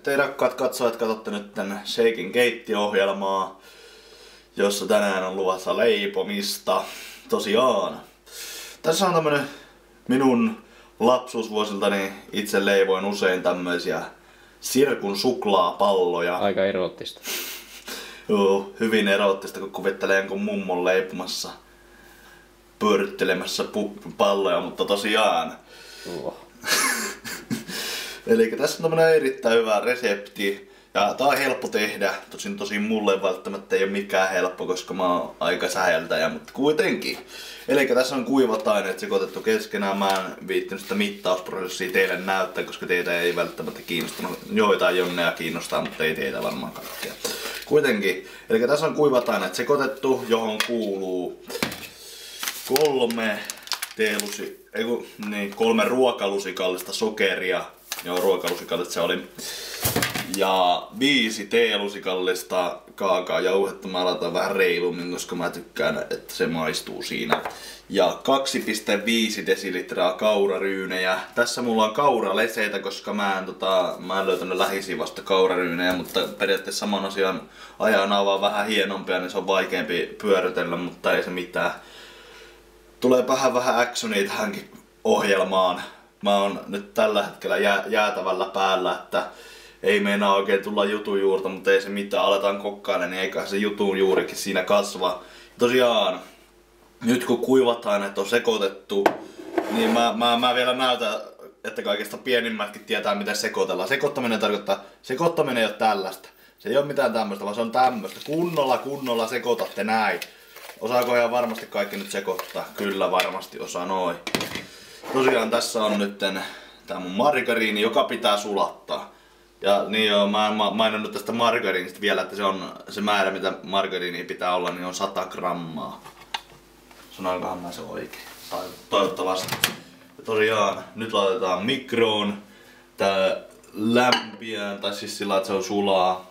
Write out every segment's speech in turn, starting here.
te rakkaat katsojat katsotte nyt tän Shaken Gate-ohjelmaa, jossa tänään on luvassa leipomista. Tosiaan. Tässä on tämmönen minun lapsuusvuosiltani itse leivoin usein tämmöisiä Sirkun suklaapalloja. Aika eroottista. Joo, hyvin eroottista, kun kuvittelee jonkun mummon leipomassa, pyörittelemässä palloja, mutta tosiaan. Eli tässä on tämmönen erittäin hyvä resepti. Ja tää on helppo tehdä, tosin mulle välttämättä ei ole mikään helppo, koska mä oon aika säheltäjä, mutta kuitenkin. Eli tässä on kuivat aineet sekoitettu keskenään. Mä en viittinyt sitä mittausprosessia teille näyttää, koska teitä ei välttämättä kiinnostunut. Joitain jonneja kiinnostaa, mutta ei teitä varmaan kaikkea. Kuitenkin. Eli tässä on kuivat aineet sekoitettu, johon kuuluu 3 ruokalusikallista sokeria. Joo, ruokalusikallista se oli. Ja 5 teelusikallista kaakaojauhetta. Mä laitan vähän reilummin, koska mä tykkään, että se maistuu siinä. Ja 2,5 desilitraa kauraryynejä. Tässä mulla on kauraleseitä, koska mä en löytänyt lähisivasta kauraryynejä, mutta periaatteessa saman asian ajana on vaan vähän hienompia, niin se on vaikeampi pyörytellä, mutta ei se mitään. Tulee vähän actionia tähänkin ohjelmaan. Mä oon nyt tällä hetkellä jäätävällä päällä, että ei meinaa oikein tulla jutun juurta, mutta ei se mitään, aletaan kokkailla, niin eikä se jutun juurikin siinä kasva. Tosiaan, nyt kun kuivat aineet on sekoitettu, niin mä vielä näytän, että kaikista pienimmätkin tietää miten sekoitellaan. Sekoittaminen ei ole tällaista. Se ei ole mitään tämmöistä, vaan se on tämmöistä. Kunnolla sekoitatte näin. Osaako ihan varmasti kaikki nyt sekoittaa? Kyllä varmasti osaa noin. Tosiaan tässä on nyt tää mun margariini, joka pitää sulattaa. Ja niin joo, mä en maininnut tästä margariinista vielä, että se määrä mitä margariinia pitää olla, niin on 100 grammaa. Sanoinkohan mä se oikein? Toivottavasti. Ja tosiaan, nyt laitetaan mikroon. Tää lämpiää, tai siis sillä että se on sulaa.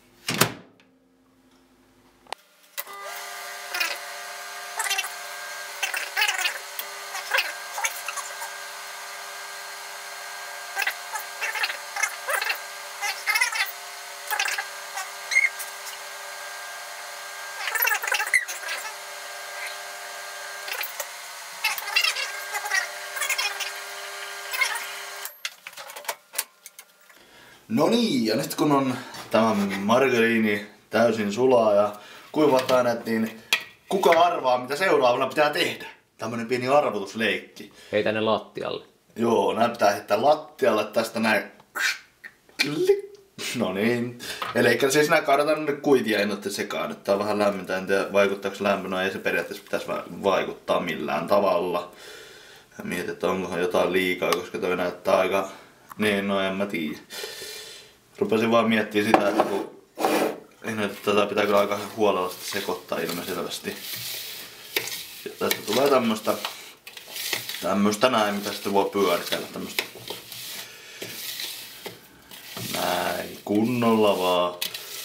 No niin, ja nyt kun on tämä margariini täysin sulaa ja kuivat aineet, niin kuka arvaa mitä seuraavana pitää tehdä? Tämmönen pieni arvotusleikki. Heitä ne lattialle. Joo, nää pitää heittää lattialle tästä näin. No niin. Eli siis nää kaadetaan nyt kuivia ja nyt sekaan. Nyt tää on vähän lämmintä, en tiedä vaikuttaako se lämpö. No ei se periaatteessa pitäisi vaikuttaa millään tavalla. Ja mietin, että onkohan jotain liikaa, koska toi näyttää aika... Niin, no en mä tiedä. Rupesin vaan miettimään sitä, että kun... Tätä pitää kyllä aika huolella sekoittaa ilmeisesti. Ja tästä tulee tämmöstä näin, mitä sitten voi pyöritellä tämmöstä. Näin, kunnolla vaan.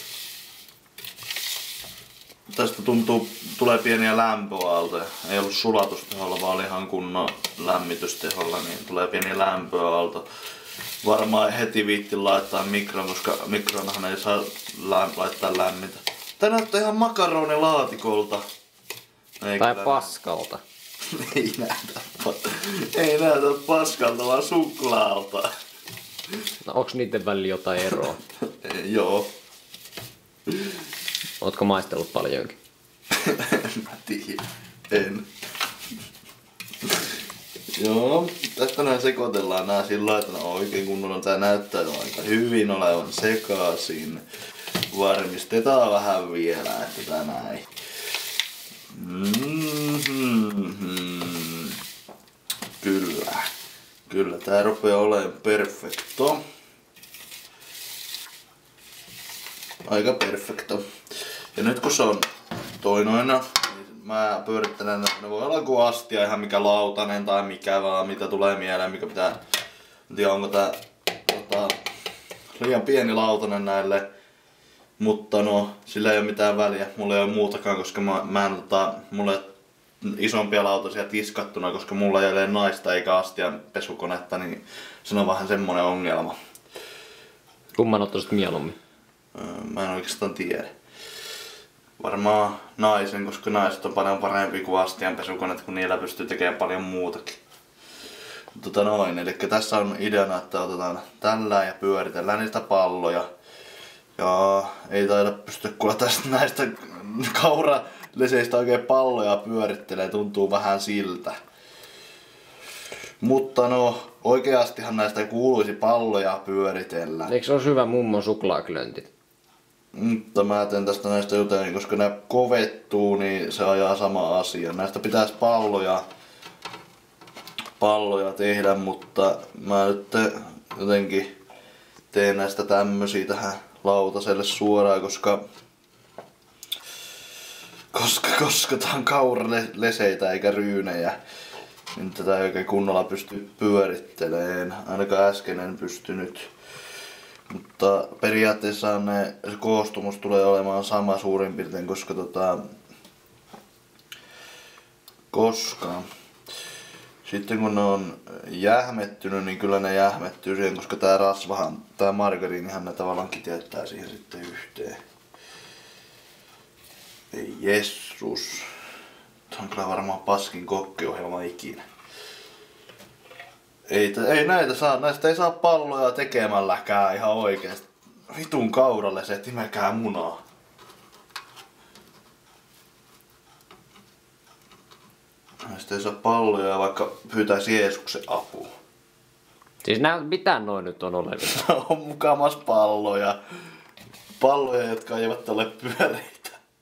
Tästä tulee pieniä lämpöaaltoja. Ei ollut sulatusteholla, vaan oli ihan kunnon lämmitysteholla, niin tulee pieniä lämpöaaltoja. Varmaan heti viitti laittaa mikroon, koska mikroonhan ei saa laittaa lämmintä. Tää näyttää ihan makaronilaatikolta. Tai paskalta. Ei näytä paskalta, vaan suklaalta. No onks niiden välillä jotain eroa? Joo. Ootko maistellut paljonkin? En mä tiedä. En. Joo, tästä näin sekoitellaan nää sillä lailla, että oikein kunnolla tää näyttää aika hyvin olevan sekaisin. Varmistetaan vähän vielä, että tää näin. Kyllä tää rupeaa olemaan perfecto. Aika perfecto. Ja nyt kun se on toinoina, mä pyörittelen, ne voi olla joku astia, ihan mikä lautanen tai mikä vaan, mitä tulee mieleen, mikä pitää... En tiedä onko tää liian pieni lautanen näille, mutta no, sillä ei ole mitään väliä. Mulla ei ole muutakaan, koska mulla ei ole isompia lautasia tiskattuna, koska mulla ei ole naista eikä astian pesukonetta, niin se on vähän semmonen ongelma. Kumman ottaisit mieluummin? Mä en oikeastaan tiedä. Varmaan naisen, koska naiset on paljon parempi kuin astianpesukoneet, kun niillä pystyy tekemään paljon muutakin. Eli tässä on ideana, että otetaan tällä ja pyöritellään niistä palloja. Ja ei taida pystyä kuulla tästä näistä kauraleseistä oikein palloja pyörittelee, tuntuu vähän siltä. Mutta no, oikeastihan näistä kuuluisi palloja pyöritellä. Eikö se ole hyvä mummon suklaaklöntit? Mutta mä teen tästä näistä jotain, koska ne kovettuu, niin se ajaa sama asia. Näistä pitäisi palloja tehdä, mutta mä nyt jotenkin teen näistä tämmösiä tähän lautaselle suoraan, koska tää on kauraleseitä eikä ryynejä, niin tätä ei oikein kunnolla pysty pyörittelemään. Ainakaan äsken en pystynyt. Mutta periaatteessa se koostumus tulee olemaan sama suurin piirtein, koska sitten kun ne on jähmettynyt, niin kyllä ne jähmettyy siihen, koska tää margariinihan ne tavallaan kiteyttää siihen sitten yhteen. Ei jessus. Tää on kyllä varmaan paskin kokkiohjelma ikinä. Ei näistä ei saa palloja tekemälläkään ihan oikeesti. Vitun kauraleset, imekää munaa. Näistä ei saa palloja, vaikka pyytäisi Jeesuksen apua. Siis mitä noin nyt on olevissa? On mukamas palloja. Palloja, jotka eivät ole pyöreitä.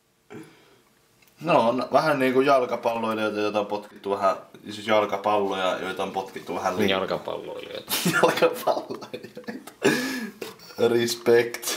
No on vähän niinku jalkapalloilijoita, joita on potkittu vähän, siis jalkapalloja, joita on potkittu vähän liikaa. Jalkapalloilijoita. Jalkapalloilijoita. Respect.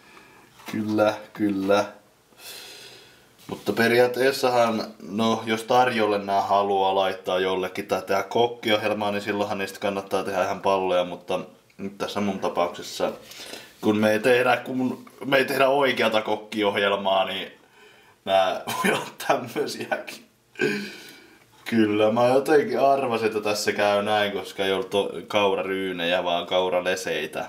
Kyllä. Mutta periaatteessahan, no jos tarjolle nää haluaa laittaa jollekin tai tehdä kokkiohjelmaa, niin silloinhan niistä kannattaa tehdä ihan palloja, mutta nyt tässä mun tapauksessa, kun me ei tehdä oikeata kokkiohjelmaa, niin nää voi olla tämmösiäkin. Kyllä, mä jotenkin arvasin, että tässä käy näin, koska ei ollut kauraryynejä, vaan kauraleseitä.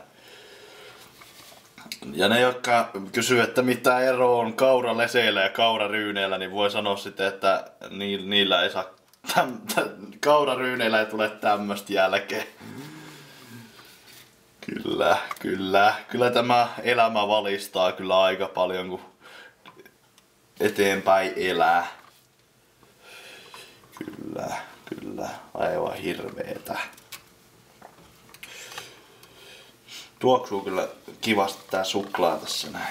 Ja ne, jotka kysyy, että mitä ero on kauraleseillä ja kauraryyneillä, niin voi sanoa sitten, että niillä ei saa kauraryyneillä ei tule tämmöstä jälkeen. Kyllä tämä elämä valistaa kyllä aika paljon, kun eteenpäin elää. Kyllä, aivan hirveetä. Tuoksuu kyllä kivasti tää suklaa tässä näin.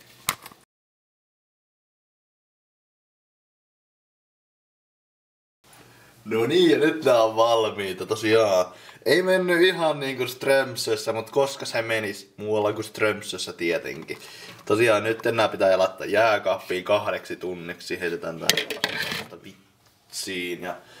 No niin, ja nyt nää on valmiita tosiaan. Ei mennyt ihan niinku Strömsössä, mutta koska se menis muualla kuin Strömsössä tietenkin. Tosiaan nyt nää pitää laittaa jääkaappiin 2 tunniksi. Heitetään tää vitsiin ja